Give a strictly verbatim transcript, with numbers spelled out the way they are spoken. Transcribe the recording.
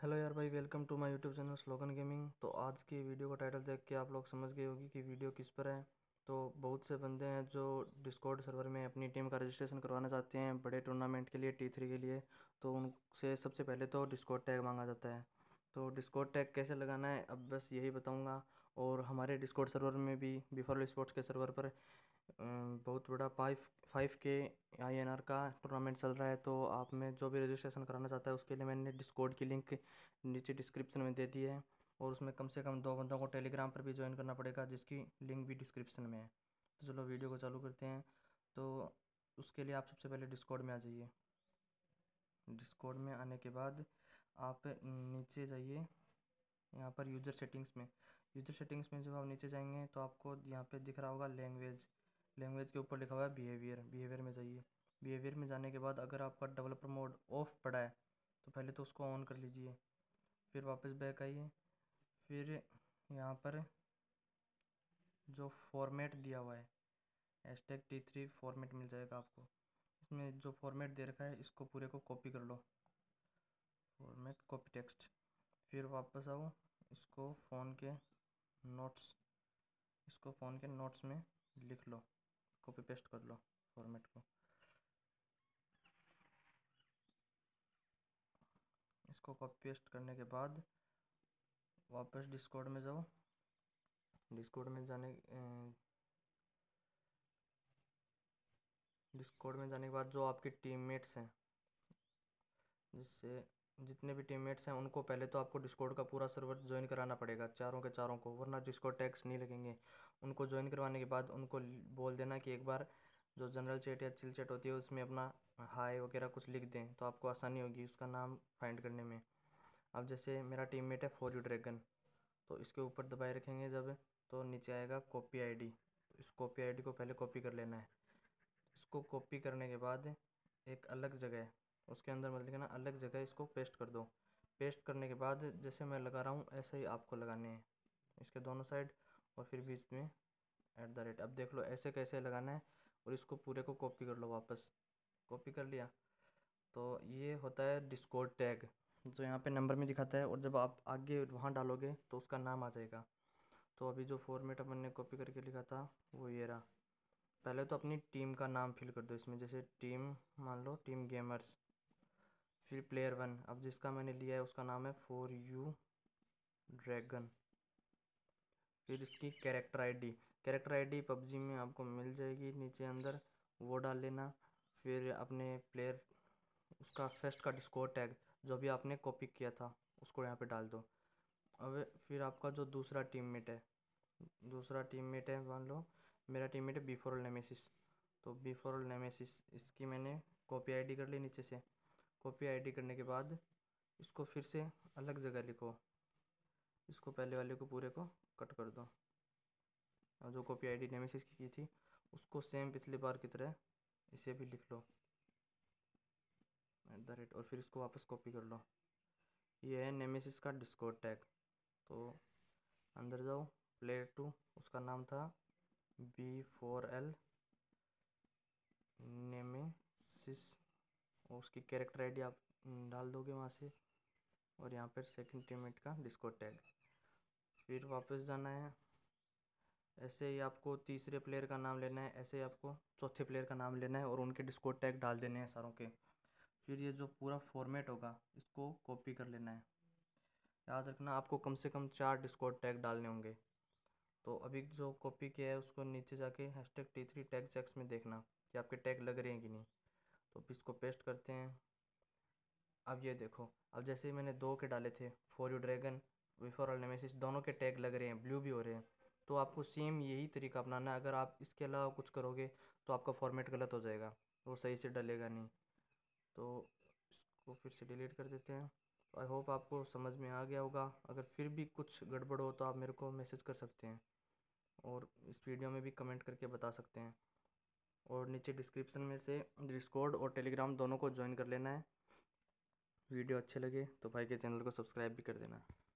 Hello यार भाई, welcome to my YouTube channel slogan gaming. तो आज की वीडियो का टाइटल देख के आप लोग समझ गए होगी कि वीडियो किस पर है। तो बहुत से बंदे हैं जो डिस्कॉर्ड सर्वर में अपनी टीम का रजिस्ट्रेशन करवाना चाहते हैं बड़े टूर्नामेंट के लिए, टी थ्री के लिए। तो उनसे सबसे पहले तो डिस्कॉर्ड टैग मांगा जाता है। तो डिस्कॉर्ड टैग कैसे लगाना है अब बस यही बताऊँगा। और हमारे डिस्कॉर्ड सर्वर में भी बिफोर स्पोर्ट्स के सर्वर पर अम, बहुत बड़ा फाइव फाइव के आई एन आर का टूर्नामेंट चल रहा है। तो आप में जो भी रजिस्ट्रेशन कराना चाहता है उसके लिए मैंने डिस्कॉर्ड की लिंक नीचे डिस्क्रिप्शन में दे दी है। और उसमें कम से कम दो बंदों को टेलीग्राम पर भी ज्वाइन करना पड़ेगा, जिसकी लिंक भी डिस्क्रिप्शन में है। तो चलो वीडियो को चालू करते हैं। तो उसके लिए आप सबसे पहले डिस्कॉर्ड में आ जाइए। डिस्कॉर्ड में आने के बाद आप नीचे जाइए, यहाँ पर यूज़र सेटिंग्स में। यूज़र सेटिंग्स में जब आप नीचे जाएंगे तो आपको यहाँ पे दिख रहा होगा लैंग्वेज। लैंग्वेज के ऊपर लिखा हुआ है बिहेवियर। बिहेवियर में जाइए। बिहेवियर में जाने के बाद अगर आपका डेवलपर मोड ऑफ पड़ा है तो पहले तो उसको ऑन कर लीजिए। फिर वापस बैक आइए। फिर यहाँ पर जो फॉर्मेट दिया हुआ है हैशटैग टी थ्री फॉर्मेट मिल जाएगा आपको। इसमें जो फॉर्मेट दे रखा है इसको पूरे को कॉपी कर लो। Format copy text. फिर वापस आओ, इसको फ़ोन के नोट्स इसको फ़ोन के नोट्स में लिख लो, कॉपी पेस्ट कर लो फॉर्मेट को। इसको कॉपी पेस्ट करने के बाद वापस डिस्कॉर्ड में जाओ। डिस्कॉर्ड में जाने डिस्कॉर्ड में जाने के बाद जो आपके टीममेट्स हैं, जिससे जितने भी टीममेट्स हैं उनको पहले तो आपको डिस्कॉर्ड का पूरा सर्वर ज्वाइन कराना पड़ेगा, चारों के चारों को, वरना डिस्कॉर्ड टैग्स नहीं लगेंगे। उनको ज्वाइन करवाने के बाद उनको बोल देना कि एक बार जो जनरल चैट या चिल चैट होती है उसमें अपना हाय वगैरह कुछ लिख दें, तो आपको आसानी होगी उसका नाम फाइंड करने में। अब जैसे मेरा टीममेट है फॉर यू ड्रैगन, तो इसके ऊपर दबाए रखेंगे जब, तो नीचे आएगा कॉपी आईडी। तो इस कॉपी आईडी को पहले कॉपी कर लेना है। इसको कॉपी करने के बाद एक अलग जगह, उसके अंदर मतलब लिखना अलग जगह, इसको पेस्ट कर दो। पेस्ट करने के बाद जैसे मैं लगा रहा हूँ ऐसे ही आपको लगाने हैं, इसके दोनों साइड और फिर बीच में एट द रेट। अब देख लो ऐसे कैसे लगाना है। और इसको पूरे को कॉपी कर लो वापस। कॉपी कर लिया तो ये होता है डिस्कॉर्ड टैग, जो यहाँ पे नंबर में दिखाता है। और जब आप आगे वहाँ डालोगे तो उसका नाम आ जाएगा। तो अभी जो फॉर्मेट अपन ने कॉपी करके लिखा था वो ये रहा। पहले तो अपनी टीम का नाम फिल कर दो इसमें, जैसे टीम मान लो टीम गेमर्स। फिर प्लेयर वन, अब जिसका मैंने लिया है उसका नाम है फॉर यू ड्रैगन। फिर इसकी character ID. Character ID PUBG में आपको मिल जाएगी नीचे अंदर, वो डाल लेना। फिर अपने प्लेयर उसका फर्स्ट का डिस्कॉर्ड टैग जो भी आपने कॉपी किया था उसको यहाँ पे डाल दो। अब फिर आपका जो दूसरा टीममेट है दूसरा टीममेट है मान लो मेरा टीममेट है बिफोर नेमेसिस। तो बिफोर नेमेसिस इसकी मैंने कॉपी आईडी कर ली नीचे से। कॉपी आईडी करने के बाद इसको फिर से अलग जगह लिखो। इसको पहले वाले को पूरे को कट कर दो। और जो कॉपी आईडी नेमेसिस की की थी उसको सेम पिछली बार की तरह इसे भी लिख लो एट द रेट, और फिर इसको वापस कॉपी कर लो। ये है नेमेसिस का डिस्कॉर्ड टैग। तो अंदर जाओ, प्लेयर टू उसका नाम था बी फोर एल नेमेसिस, और उसकी कैरेक्टर आईडी आप डाल दोगे वहाँ से। और यहाँ पर सेकंड टीममेट का डिस्कॉर्ड टैग। फिर वापस जाना है। ऐसे ही आपको तीसरे प्लेयर का नाम लेना है, ऐसे ही आपको चौथे प्लेयर का नाम लेना है और उनके डिस्कॉर्ड टैग डाल देने हैं सारों के। फिर ये जो पूरा फॉर्मेट होगा इसको कॉपी कर लेना है। याद रखना आपको कम से कम चार डिस्कॉर्ड टैग डालने होंगे। तो अभी जो कॉपी किया है उसको नीचे जाके hashtag T three tag checks में देखना कि आपके टैग लग रहे हैं कि नहीं। तो अब इसको पेस्ट करते हैं। अब ये देखो, अब जैसे ही मैंने दो के डाले थे for you dragon before all nemesis, दोनों के टैग लग रहे हैं, ब्लू भी हो रहे हैं। तो आपको सेम यही तरीका अपनाना है। अगर आप इसके अलावा कुछ करोगे तो आपका फॉर्मेट गलत हो जाएगा, वो सही से डलेगा नहीं। तो इसको फिर से डिलीट कर देते हैं। आई होप आपको समझ में आ गया होगा। अगर फिर भी कुछ गड़बड़ हो तो आप मेरे को मैसेज कर सकते हैं और इस वीडियो में भी कमेंट करके बता सकते हैं। और नीचे डिस्क्रिप्शन में से डिस्कॉर्ड और टेलीग्राम दोनों को ज्वाइन कर लेना है। वीडियो अच्छे लगे तो भाई के चैनल को सब्सक्राइब भी कर देना।